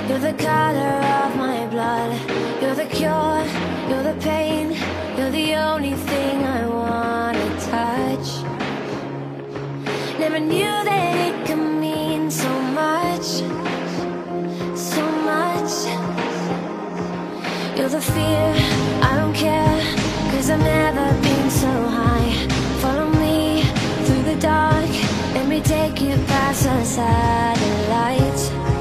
You're the color of my blood. You're the cure, you're the pain. You're the only thing I wanna touch. Never knew that it could mean so much, so much. You're the fear, I don't care, 'cause I've never been so high. Follow me through the dark, let me take you past the satellites.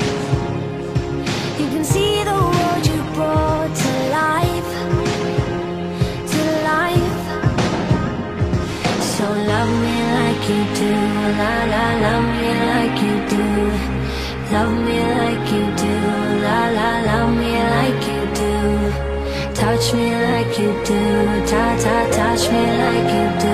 You can see the world you brought to life, to life. So love me like you do, la la, love me like you do. Love me like you do, la la, love me like you do. Touch me like you do, ta ta, touch me like you do.